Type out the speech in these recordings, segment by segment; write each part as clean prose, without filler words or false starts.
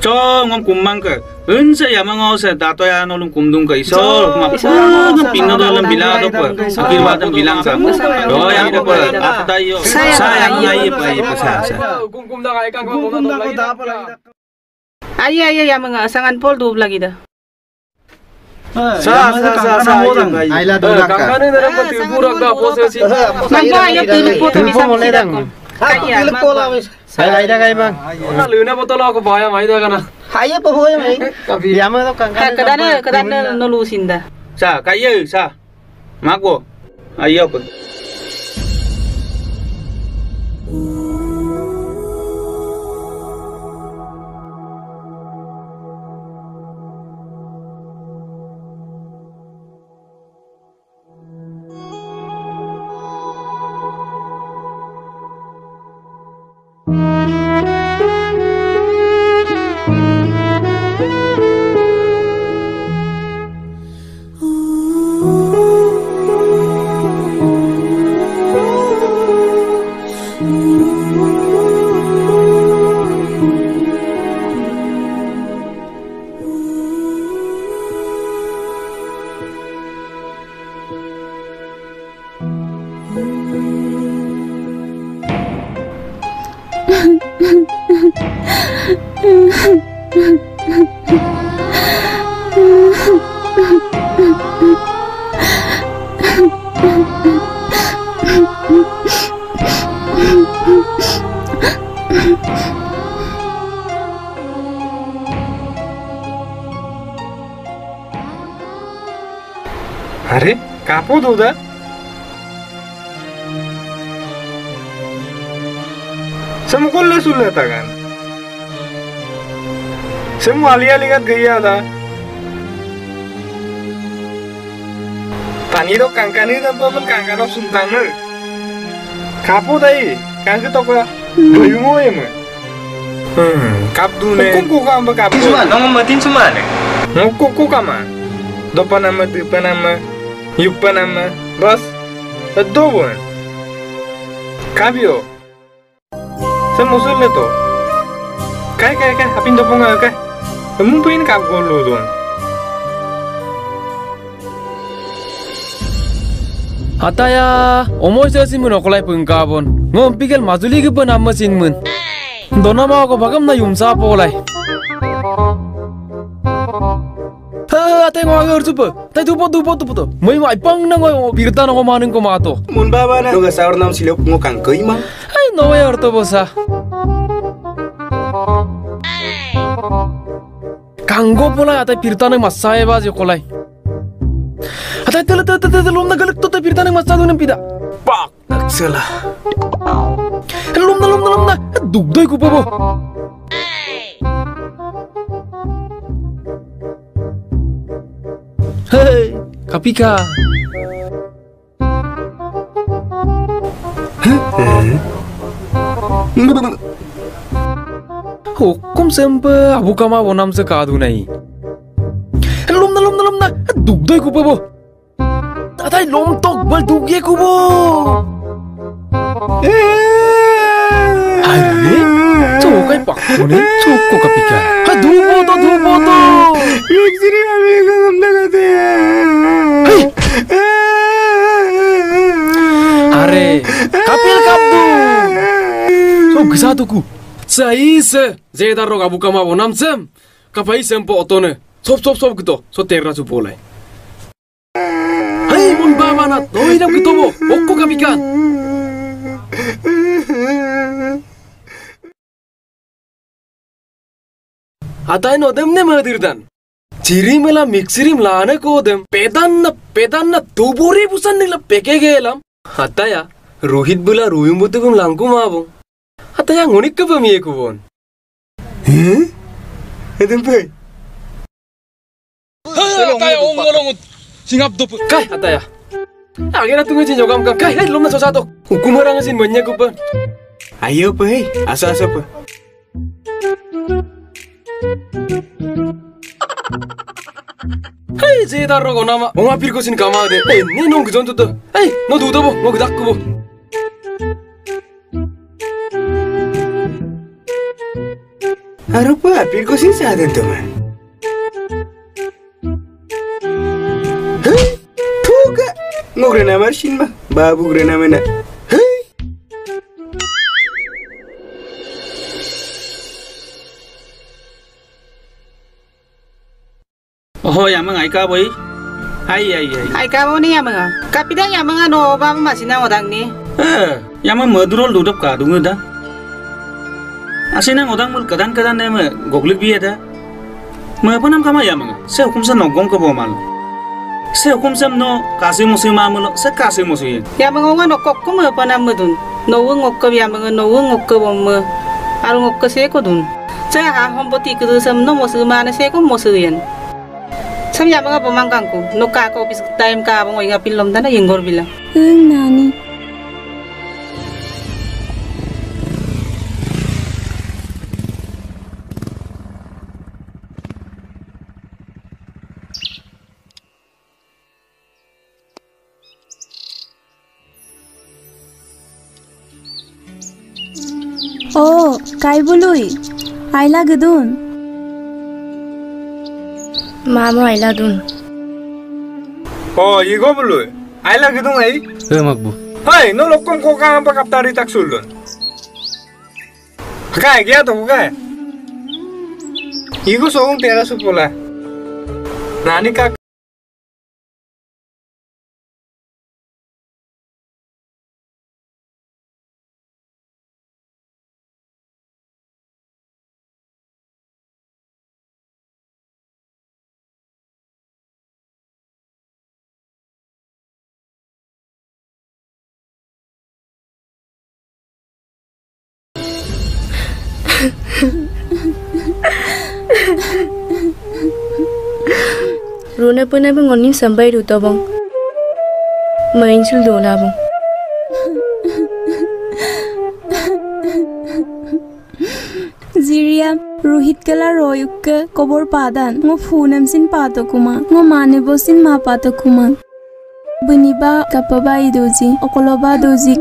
ngom kumang ke unsa ya mangose dato ya nolum kumdung ke isol ma pinno dalam bilang apa akhir wadan bilang sa do ya ida pa apa yo saya iya pa sa kum dah kai kang kum dah apa lagi Ayah ya mga sangan pol dub lagi dah. Sa Aila dua kang ni dalam tiburak dah posesi Mampu ayah tilipot bisa tidak. Kaya Saya Aida kai bang. Luna botol aku bayar mai dah kana. Haya pa hoy mai. Yama to kang. Kadana nolusin dah. sa kaya sa mago ayo pa अरे कापो दूधा semukul sulit kan semua lihat gaya ada tani do kangkani dan paman kangkano suntana kapo dai kangke toka doyumo ema kapdu ne kuku kamba kapdu Cuma nama matin cuma ne. kuku kama dopa nama tipa nama yupa nama bas doon kabio semusul itu kai apin do ponga kai mungkin kap golu don Ataya, omoy sa simun okolay pengkabon. Ngom pikir mazuli ke nama sinmun. Dona mau aku bagam na yumsa polay. Atay ngomong harus apa? Tay tupo. May maipang na ngomong birta na ngomanin ko mato. mun baba na do ga sawar nam silop ngo kang kay ma Ay no way harto bosa. Kanggo polay atay birta na masaya ba jo kolay. Atay lom na galak to tay birta na masado ng pida. pak naksela Lom na. Dugdoy ko pa bo. Hey, kapika. Hukum sempe abu kama bonam se kadu nahi. Lom na. Dugdoy ko pa bo. Atay lom tok bal dugye ko bo. Aire, cokay pakko ne, cokko kapika. Ha dubo to. Iksiri abi ngam nagate Hey. Are, kapil kapdu. So gisatuku. Saise, zedar roga buka ma bonam sem. Kapai sempo otone. Sop gitu. So terra su polai. Hey, mun baba na doidam kitobo. Okko kapikan. Atay no dem ne madirdan. Cirimela mixirim lane ko dem. Pedanna tubori busan nila peke gelam. Ataya, Rohit bula ruyum butukum langku mabong. Ataya ngunik ka pamiye ko bon. edem pe Ataya ongolong singap dopu. Kai ataya. Akhirnya tunggu sih jogam kan. Kai, lom na sosado. Hukum orang asin banyak ko pan. ayo pa hey asa pa Hey, zedar rogo nama. Onga pirko sin kama de. Hey, ne nong gjonto to. Hey, no duda bo, no gdak ko bo. Arupa pilko sin sa atin to man. Tuga. Ngogre na marsin ba? Babu gre na mena. Oh yamang ai ka boy. Ai. Ai ka mo ni yamang. Kapida yamang no ba masina odang ni. Yamang madurol dudap ka dungu da. Asina odang mul kadan ne me goglik bi ada. Me apa nam kama yamang. Se hukum sa nogong ka bomal. Se hukum sam no kasi musim amul se kasi musim. Yamang nga no kok ko me apa nam mudun. No ngok ka yamang no ngok ka bom me. Aru ngok ka se ko dun. Sa ha homboti ku sam no musima na se ko musuyan. Samya mga pamangkang ko, nuka ko bis time ka abang nga pilom na yenggor bilang. Nani. Oh, kai bului. Aila gedun. Mama aila dun. Oh, igo bulu. Aila gitu ngai? Magbu. Hai, no lokom ko ka ba kaptari tak sulun. Kai gya to kai. Igo song tera supola. Nani ka Runa pun apa ngonin sampai ruto bang. Main sul dola bang. Ziria Rohit kala royuk ke kobor padan ngo funam sin pato kuma ngo mane bosin ma pato kuma buniba kapaba idoji okoloba doji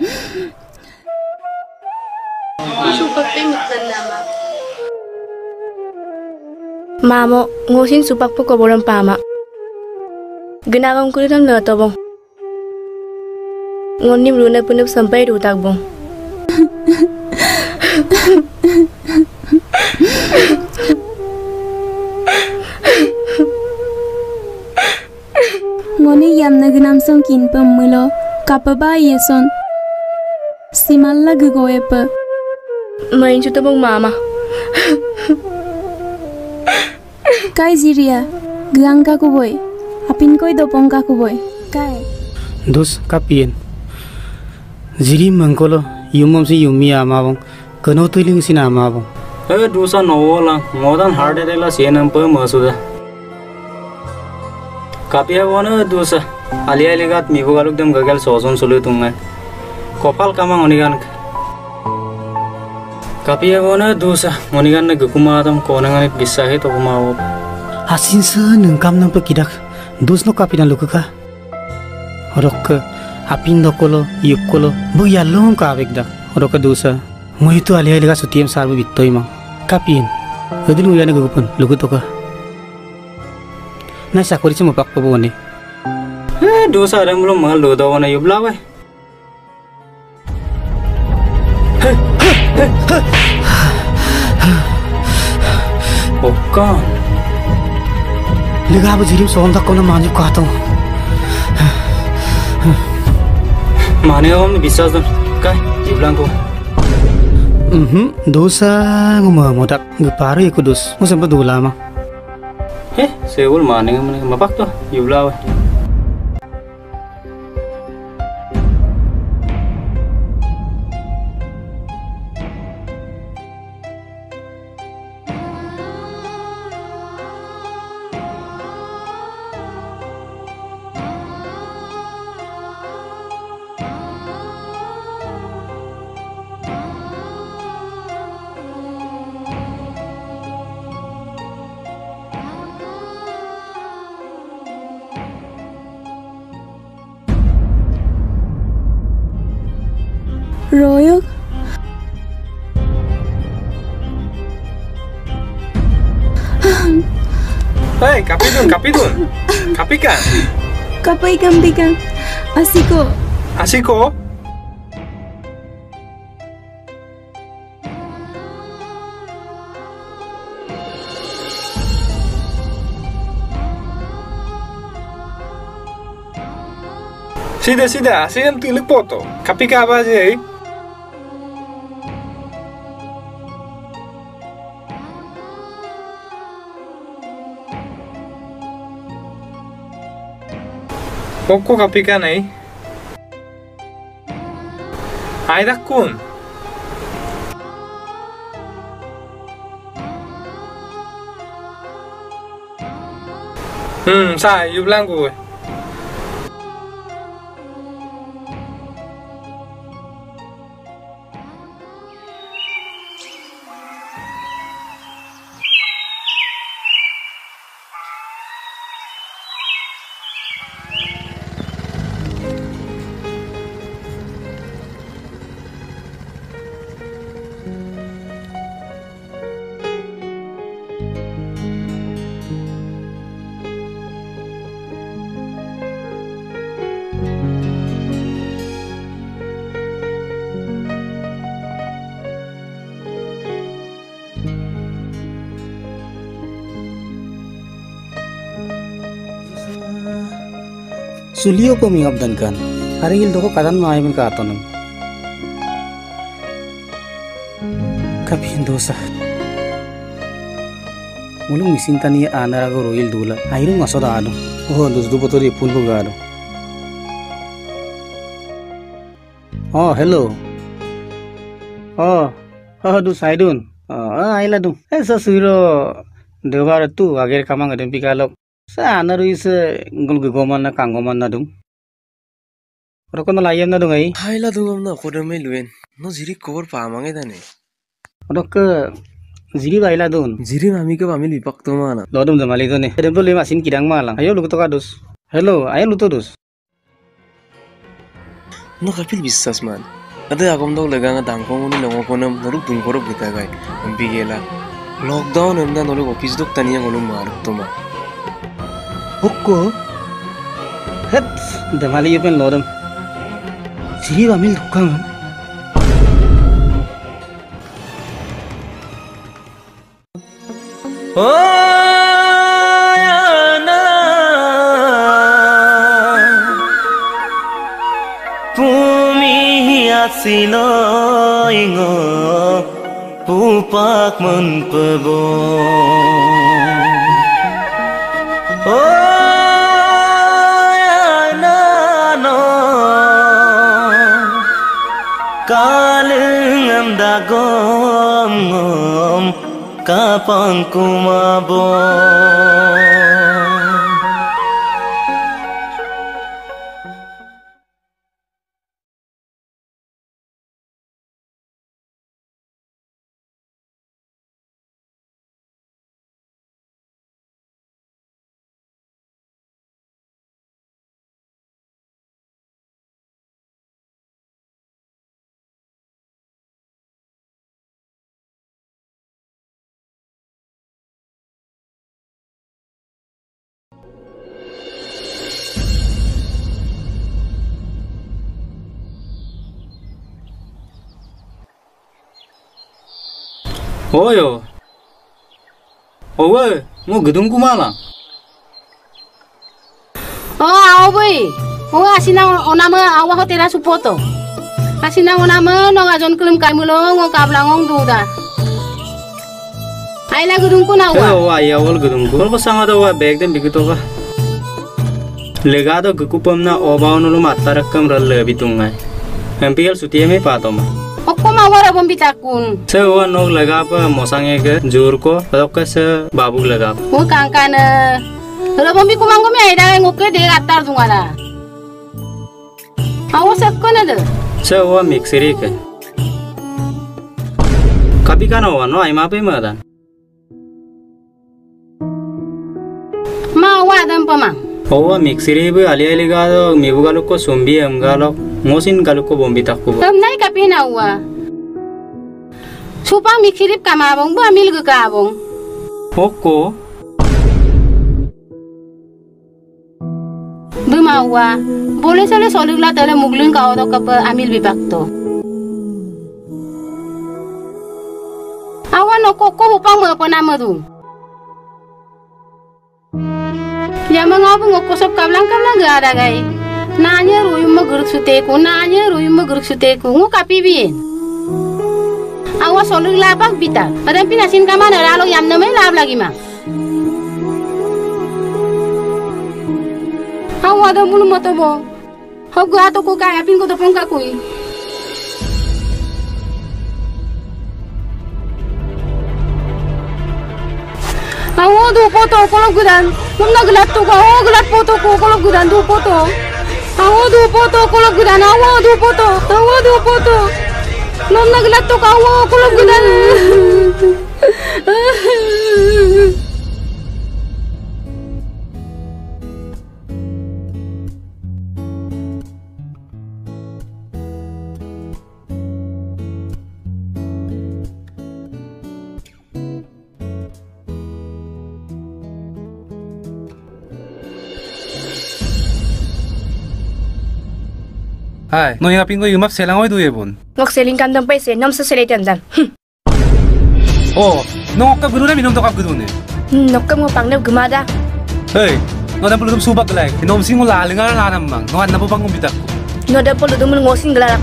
Mamo ngosin supak po koboran pama. Ginagam ko rin na to bang. Ngonim runa punap sampai rutak bang. ngoni yam na gnam song kin pamulo kapaba yeson simalla gugoepa Main cuta bang mama. kai ziria gang ka kuboy apin koi dopong ka kuboy kai Dus kapien. Ziri mangkolo yumom si yumi amabong. Kano tuiling sinamabong. Dusa nowola ngodan hardere la senam pa masuda. Kapia bona dusa alia legat migo galuk dem gagal soson sulu tunga. Kopal kama onigan. Kapia bona dusa onigan na gukumadam konanganit bisahe to kumawo. Asin sa nengkam nang pekidak. Dus no kapinan lukuka. Horok apin dokolo yukolo bu yallom ka abekda. Horok dusa. Mo itu alia legat sutiem sarbu bittoy mang. Kapien. Adil uyana gugupun lukutoka. Na sakuri cuma pak pabone. Dusa adam belum mal do dawana yubla we. Oka. Lega bu jirim sondak kona manju kato. Mane om bisas dan kai yublang ko. Dosa ngumamodak ngeparu ya kudus. Mo sempat dulu lama. Seul mane mapak to yubla we. royuk Hei, kapidun. Kapikan. Kapai kampikan. Asiko. Asiko. Sida, saya yang tilik foto. Kapika apa aja ya? Kok kapika nih? Aida kun. Saya bilang gue. Sulio ko mingabdan kan. Haringil doko kadan maayamin ka atonam. Kapin dosa. Mulung misintani anarago roil dula. Airung masoda ado. Oh, dos dupotori pulbo gado. Oh, hello. Oh, dus Aidun. Aila dum. Esa suiro devar tu ager kamang adem pikalok. Sa anaru is ngul goman na kangoman na dum. Roko na layam na dum ai. Haila dungam na kodame luen. No jiri cover pamange dane. Roko jiri baila dun. Jiri mami ka mami lipak to mana. Lodum jamali done. Tempo le masin kidang malang. Ayo luto kadus. Hello, ayo luto dus. No kapil bisas man. Ada agom dog laga nga dangkong ni longo konam noruk dungkorok kita gai. Ambigela. Lockdown amda noruk office dok taniya ngolum maruk to ma. Bukko. Het, damali yupen lodum. Jiri bamil dukang. Silo ingo pupak menpebo nano kalengam dagom ngom kapang kumabo Oyo. Owe, mau gedung kumala. Oh, awi. Oh, asina onama awa hotela supoto. Asina onama no ngajon kelim kaimulong ngong kablangong duda. Aila gedung ku nawa. Oh, ayah awal gedung ku. Kalau pasang ada wa bag dan begitu ka. Legado kekupam na obaw nulu mata rekam ralle bitungai. MPL sutia me patoma. Okko mawara bombitakun. Se wa nog lega pa mosange ke jur ko padok se babu lega. Mu kangkana. Ro bombi kumango me aida ngokke de atar dungala. Awo sakkona de. Se wa mixeri ke. Kapi kana wa no ai ma pe ma dan. Ma wa dan pama. Owa mixeri be ali ali gado mibu galo ko sumbi am galo ngosin galo ko bombi takku. Nai kapi nawa. Supang mikirip kamabong bu amil ge kabong. Oko. awa. Boleh sale solugla tele muglun ka odo ka amil bibakto. Awa no koko upang mo pa nama tu. Ya mengapu ngokosop kablang gak ada gai. Nanya ruyum mageruk suteku, ngukapi bien. Awa solugla bak bita. Padahal pinasin kamar lalu yam namai lab lagi mah. Awa ada bulu mata bo. Hok gua atau kok kayak pin ko topong kakui. Awa du foto kalau gudan. Muna gelat tu kau gelat foto ko kalau gudan du foto. Awa du foto kalau gudan awa du foto. Muna gelat tu kau kalau gudan. Hai, no yang apin ko yumap selang oy duye bon. Ngok seling kandang paise nom sa seletian dan. Oh, no ka guru na minom to ka guru ne. Nokam ngo pangna gumada. Hey, no dan peludum subak lai. Nom sing la lengar la namang. No an na bang bitak. No da peludum ngosin gelarak.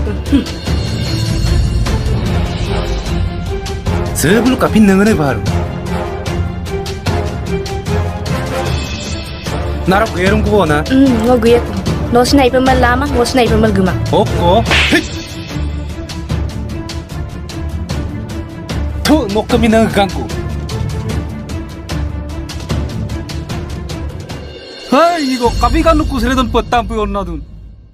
Sebulu kapin nangane baru. Narok gerung ko na. Ngo guye. No sniper mal lama, no sniper mal guma. Oko. Tu no kami nang ganggu. Hai, igo kabi kan ku sere don petam pu onna dun.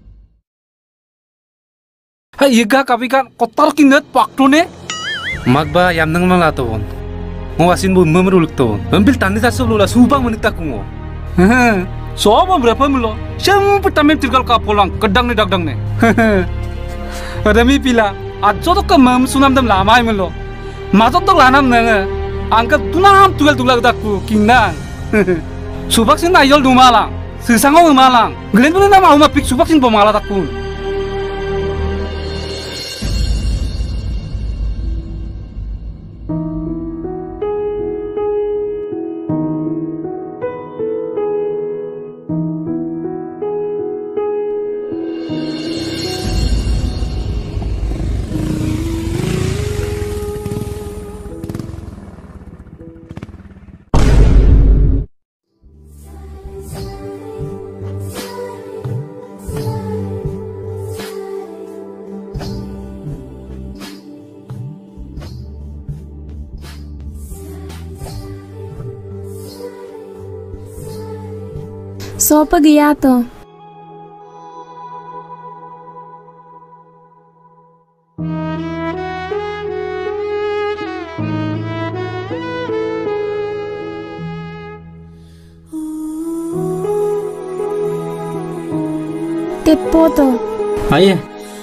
Hai, iga kabi kan kotar kinget pakto ne. Magba yam nang malato bon. Ngawasin bu memruluk to. Ambil tandi sa sebelula subang menikta kungo. Soalnya berapa mula? Siapa pertama tirgal kapolang, kedang ni dagdang ni. Ada mi pila, ajo tu kemam sunam dam lama mula. Masuk tu lanam nenge, angkat tunam tugal dakku kinang. Subak sin ayol dumalang, sisangau dumalang. Glen pun nama umah pik subak sin pemala dakku. So gaya to. Tepo to. Aye.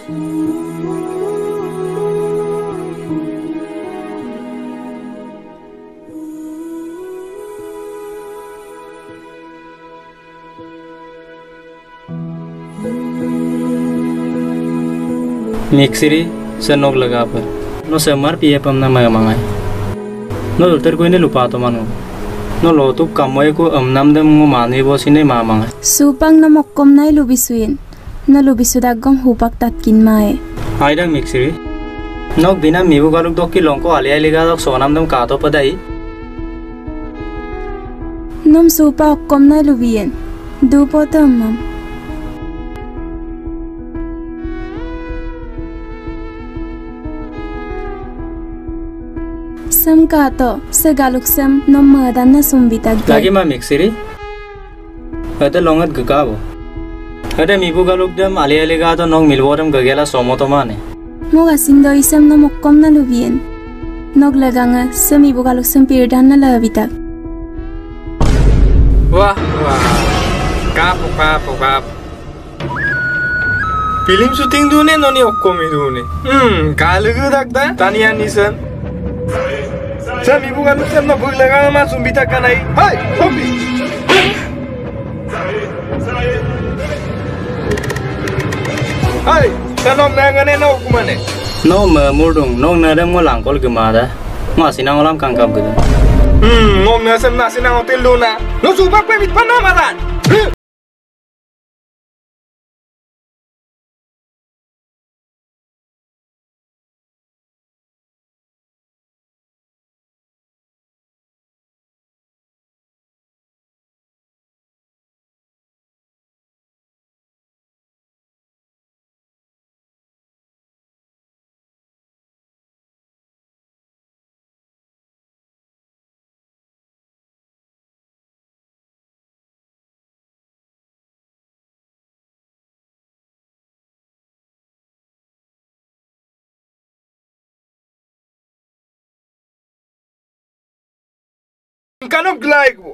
Mixiri senok laga per. No semar piye pamna mangai. No dokter ko ini lupa to manu. No lo tu kamoy ko amnam dem ngo mani bo sine mamanga. Supang na mokkom nai lubisuin. Na lubisudagom hupak tatkin mae. Aida mixiri. Nok bina mibu galuk dokki longko alia liga dok sonam dem kato padai. Nom supa okkom nai lubien. Dupo tamam. Sam kato segaluk sam nom madan na sumbitag. Lagi ma mixiri. Ada longat gagabo. Ada mibu galuk dem alia liga do nok milboram gagela somoto mane. Moga sindo isam na mokkom na lubien. Nog laganga sam ibu galuk sam pirdan na labitag. Wah, kapo. Film syuting dune noni okkomi dune. Kalugu dakda tanian nisan. Sam ibu kan sam na bug laga ma sumbita kanai. Hai, zombie. Hai, tanong nangane na hukumane. No murdung nong nadam ngo langkol gemada. Ngo sinang olam kangkap gitu. Ngom na sem na sinang hotel luna. No subak pe mit panamaran. Kanong glay ko.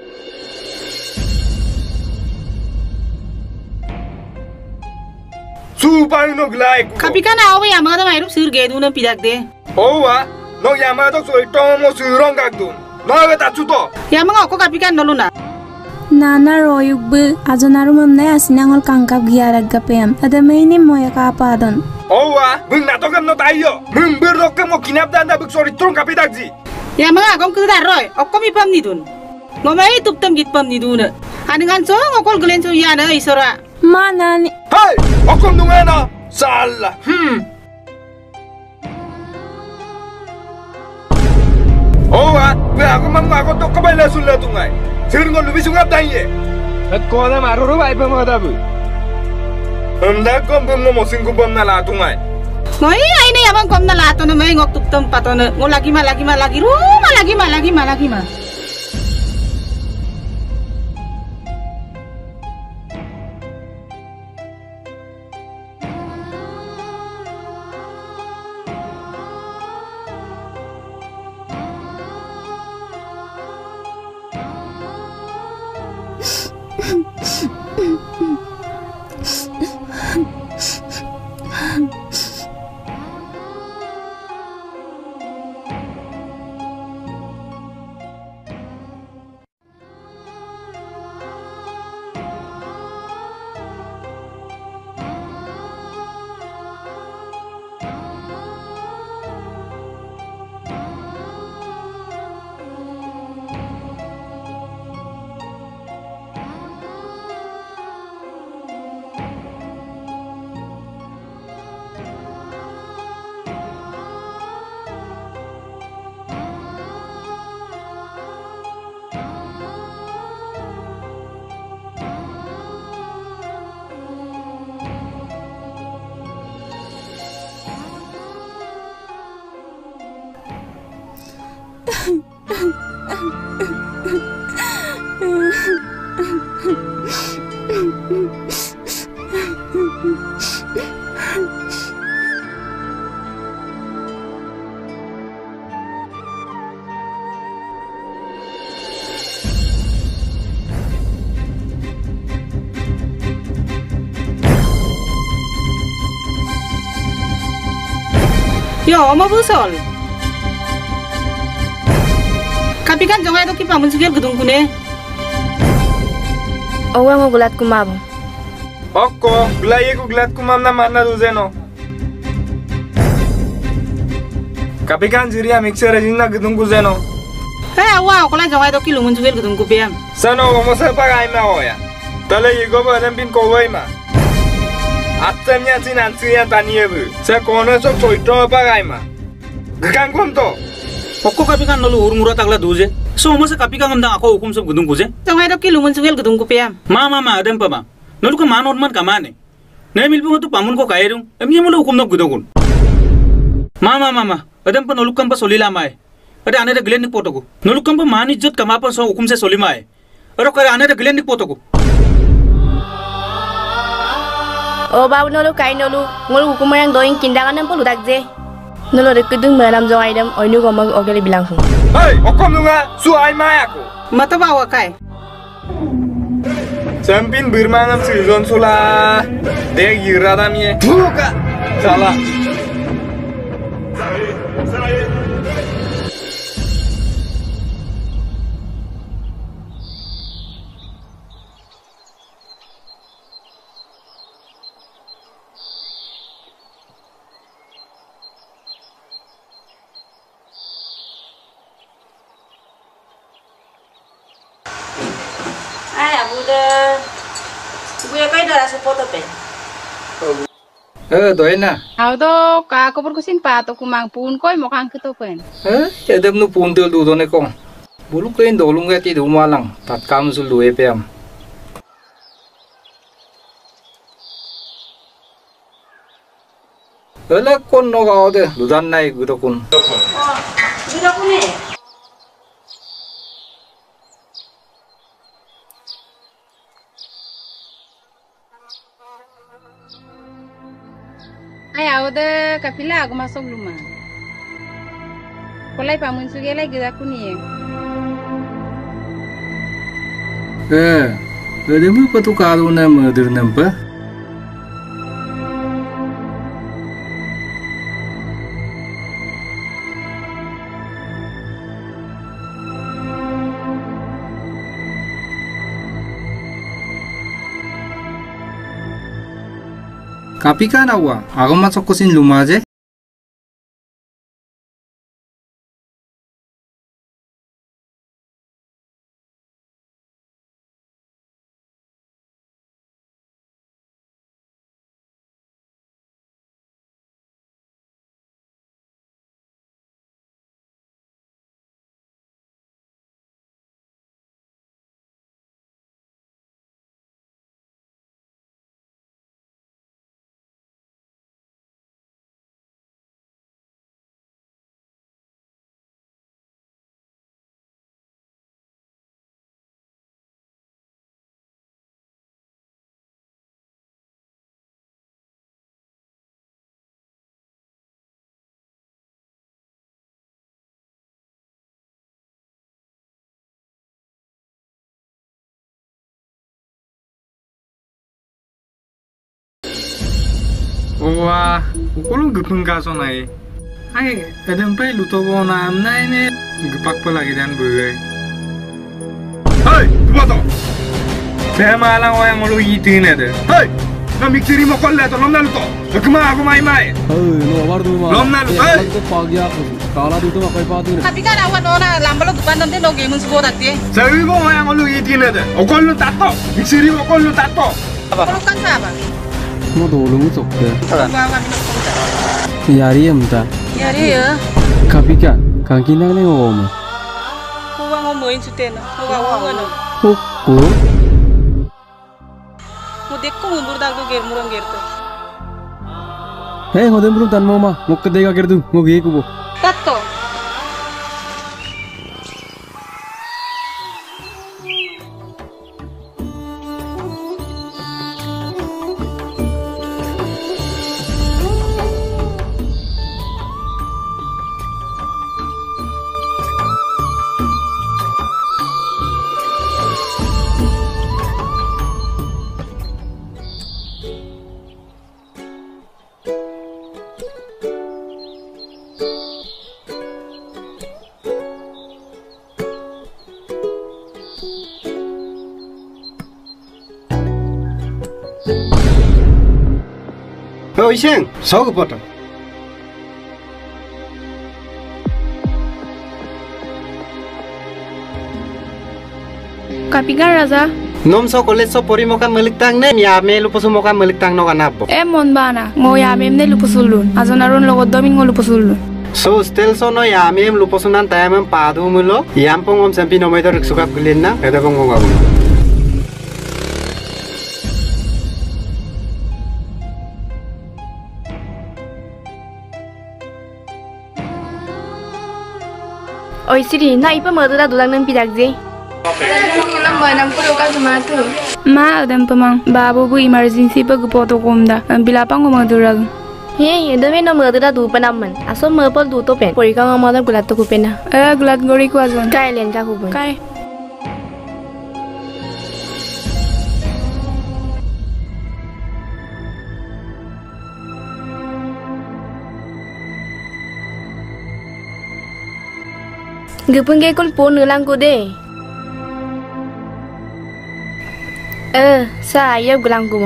Supang no glay ko. Kapikan awe yamaga da mairup sir gedu na pidak de. Owa, no yama to so ito mo surong kagdun. No ga tachuto. Yamaga ko kapikan noluna. Nana royuk bu ajonaru mamnai asinangol kangkap giarag gapem. Ada maini moya kapadon. Owa, bung nato kam no tayo. Bung berok kam mo kinap danda buk sorry trong kapitagji. Yamaga kom kuda roy, okkomi pam nidun. Ngomai tuptam git pam niduna. Aningan so ngokol glen so yana isora. Mana ni? Hai, okom dungena. Salah. Owa, be aku mam aku to kabala sulla tungai. Sir ngol lubi sungap daiye. At ko na maruru bai pa mo dabu. Anda kom bum mo singku bom na la tungai. Ngoi ai ne yamang kom na lato na mai ngok tuptam patona. Ngo lagi ma lagi ma. Yo, oma busol. Kapikan jangan itu kipa muncul gedung kune. Owa mo gulat kumabo. Okko, gulaye ko gulat kumam na mana duzeno. Kapikan jiria mixer ajinna gedung kuzeno. Awa, kalau jangan itu kilu muncul gedung kupiam. Sano omo sepa gai ma oya. Tale yigo ba lempin kowai ma. Atemnya cinan cian taniebu. Saya kono sok soito pa gai ma. Gekan kom to. Okko kapikan nolu urmura tagla duje. So masa kapikan ngamda ako hukum sab gedung kuje. Jangan itu kilu muncul gedung kupiam. Mama adem pa ma. Nolu ka manor man kamane. Ne milbu tu pamun ko kairung. Emnya mulu hukum nok gedung. Mama adem pa nolu kam pa solila mai. Ada ane da glen nik potoku. Nolu kam pa man izzat kama pa so hukum se solimai. Aro kare ane da glen nik potoku. Oh babu nolu kai nolu ngolu hukum yang doing kindangan nem polu dakje. Nolu de kedung malam jong aidam oinu gomang ogele bilang hu. Hei, okom nunga su ai mai aku. Mata bawa kai. Sampin birmangam season sula. Dek yirada mie. Buka. Salah. udah gue kayak darah sepoto pen. Doi na. Aku tuh kak aku perkusin patok kumang pun koi mau kang ketupen. Edem nu puntul du done kong. Bulu kain dolung ga ti du malang. Tat kam sul du EPM. Ala kon no ga ode dudan nai gudo kun. Gudo kun e. Ay udah kapila aku masuk rumah. Kolai pamun sugela gida kuni. Edem bu patu kalu na murder nampa. Kapi kan awa, aku masuk kusin rumah aja. Wah, ukolo gepeng kaso nai. Ay, kadang pe luto ko na amnay ne gepak pa lagi dan begai. Hey, tumato. Saya malang o yang lu itin ada. Hey, na miksiri mo kolle to lom na luto. Kema ako mai. no abar du ma Lom na luto. Hey, to pagya ko kala du to makai patu ne Tapi kan awan orang lambalo depan nanti lo game sekolah tadi. sabi ko o yang lu itin ada. O kollo tato. Miksiri mo kollo tato. Kalau kan siapa? mo dolu mu sokke Bawa kami nak yari amta Ya dia. kapika kankina ne o ma Kuwa ngomongin sutena. Kuwa ngomongin. ko Mudek ko mundur dak do ger murang ger to. he ngodem brum tan mo ma mokka dega gerdu mo ge ko bo Tatto. Oh, iseng, so kepoto. Kapikan Raza, Nom so college so pori moka melik tang ne ya me lupo moka melik tang no kanabo. mon bana, ngoya memne lupusulun, azonarun logodomin ngolupusulun. So still so no ya me lupo sunan tayam padu mulo. Yam pong om sampi no me to riksuka kulina. Ada pong ngabu. Oi Siri, na ipa merdula dulang nang pidak je. Ma adam pamang, babu bu emergency pa gupoto komda, bilapang ngomadurag. He, dami no merdula du panaman. Aso merpol du to pen. Pori ka ngamada gulat to kupena. Glad gori ko azon. Kai len ka kupun. Kai. Gepeng ke kol pon nulang ko de. Saya gulang ko mo.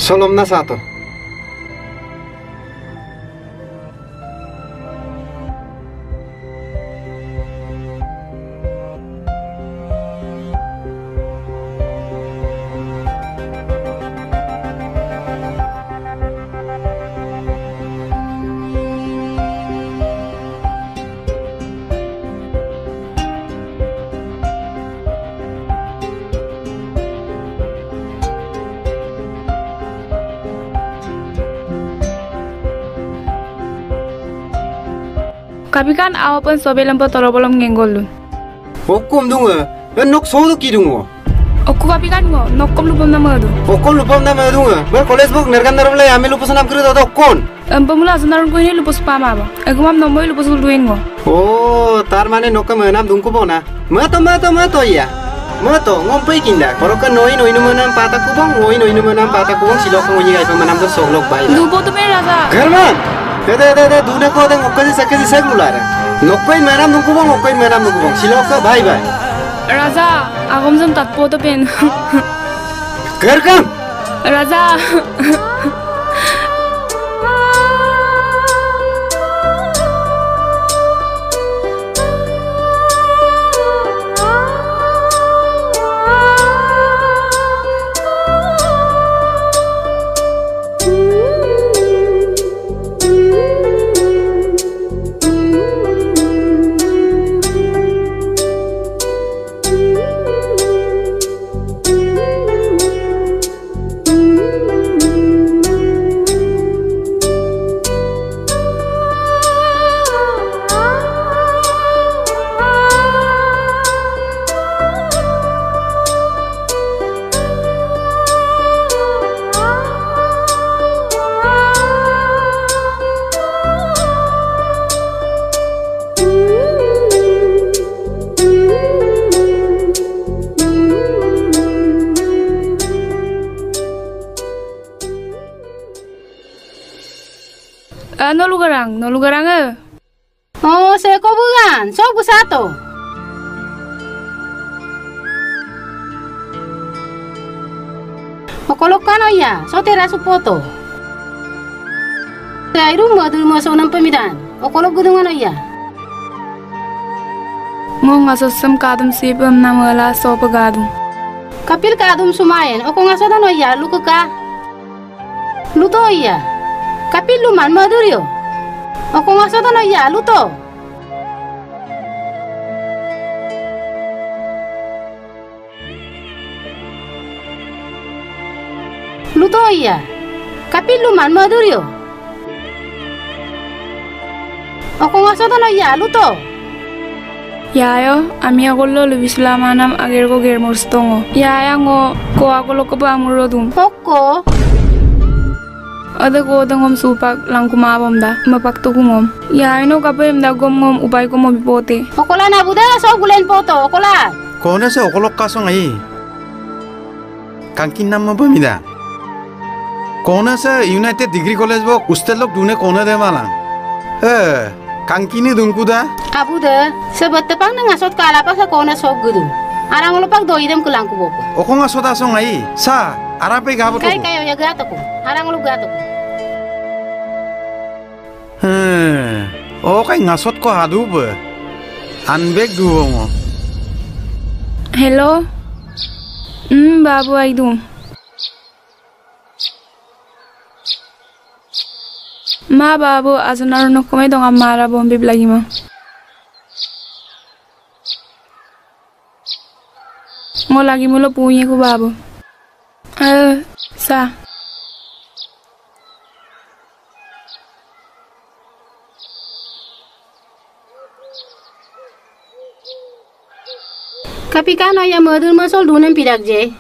Solomna satu. Kapi kan awa pun sobelam po toro bolom ngengol. Okom dunga. Nok sodo ki dungo. Oku kapi kan ngo nokkom lupom nama do. Okon lupam nama dunga. Ber college book nerkan narole ame lupus nam kru da okon. Pemula senaron ko ini lupus pama ba. Aku mam nomboy lupus luin ngo. Oh, tar mane nokam nam dungku bona. Mato ya. Mato ngompai kinda. Korokan noi numanam pata kubong, noi numanam pata kubong silok ngonyi gai pemanam to soglok bai. Lupo tu merasa. German. Dede duna ko deng okkasi sakasi saglulara. Nokkai manam dungku bong, nokkai manam dungku bong. Silok ka bai bai. Raza, agam sem tat po to pen. Gerkam. Raza. No lugarang eh. Oh, saya kau bukan. So satu. Kalau kan ya, so teras foto. Saya rumah dulu masuk nampak midan. Kalau gudungan ya. Ngo ngasosam kadum sipam namala so pagadum. Kapil kadum sumayan. Aku ngasodan ya, lu keka. Lu to ya. Kapil lu man madurio. Aku ngasodan ya, lu to. Lu to ya. Kapil lu man madurio. Aku ngasodan ya, lu to. Yayo, ami agolo lebih selamanam agar ko germor stongo. Yaya ngo ko agolo ko ba amurodum. Poko. Ada ko dangom supak lang kumabom da, mapakto kumom. Yaya no kapem da gomom upay ko mo bipote. Okola na buda so gulen poto, okola. Kone se okolok kasong ai. Kankin nam mabamida. Kone se United Degree College bo ustelok dune kone de malang. Kankini dungku da? Abu da, sebab tepang na ngasot kala pa sa kona sok gudu. Arang ulo pag doidem kulang ko bopo. Oko ngasot asong ai. Sa, arape gabot ko. Kay kayo ya gato ko. Arang ulo gato ko. Okay ngasot ko hadu ba? Anbeg duwo mo. Hello? Babu aidum. Ma babu azunar no komay dong amara bombi lagi mo. Ngo lagi mo lo punya ko babu. Sa. Kapi kano ya madul masol dunem pidak je.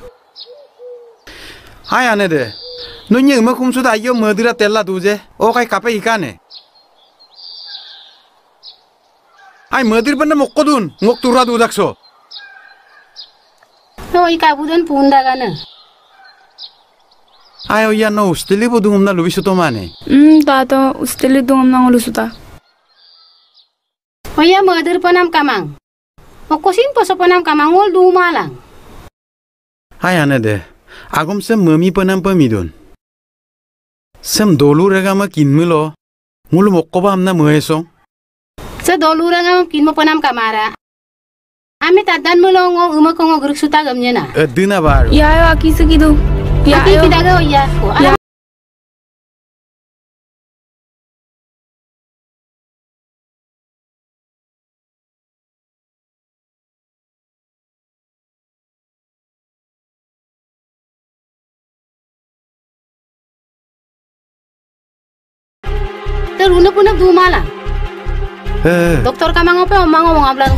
Hai ane de. Nunya ma kumsu da yo madira tella duje. O kai kape ikane. Ai madir banna mokkodun ngok turra du dakso. No ikabudan punda kana. Ayo ya no ustili bodungum na lubisu to mane. Tato ustili dungum na ngulusuta. Oya madir panam kamang. Okosin po sa panam kamang ol du malang. Hai ane de. Agum se mami panam pamidun. Sem dolu rega ma kin milo. Ngulu mokko ba amna moesong. Sa dolu rega kin mo panam kamara. Ami tadan mulongo umakongo guruk suta gamnya na. Dina baru. Ya ayo aki segitu. Ya Aki ayo. pidaga o ya. Unak-unak dumala. Dokter ka mangope o mango ngablan.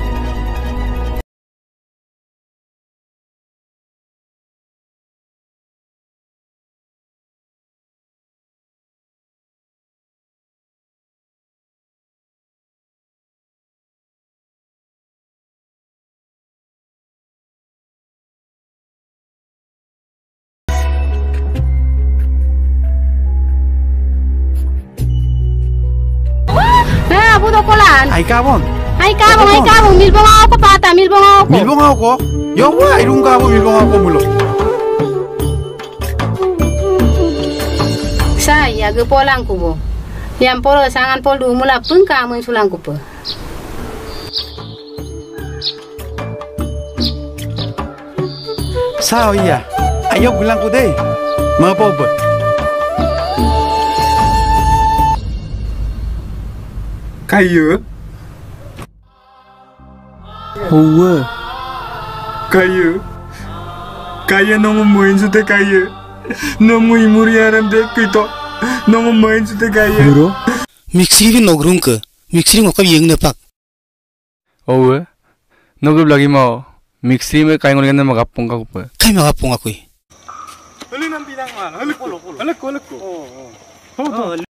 Abu dokolan. Ay kabon. Ay kabong, milbong ako pata, milbong ako. Milbong ako. Yo wa irung kabo milbong ako mulo. Saya ge polang kubo. Yang polo sangan pol du mula pun kamu sulang kubo. Sao iya. Ayo bilang ku deh. Ma apa? Kaya. Huwa. Kaya nong main sudah kaya. Nong imuri aram dek kita. Nong main sudah kaya. Bro. Mixri nogrung ke. Mixri ngokap yang nepak. Oh, nogrung lagi mau. Mixri me kain ngolong nama kapung kau apa? Kain magapong aku. Halo nampi nang mana? Halo ko.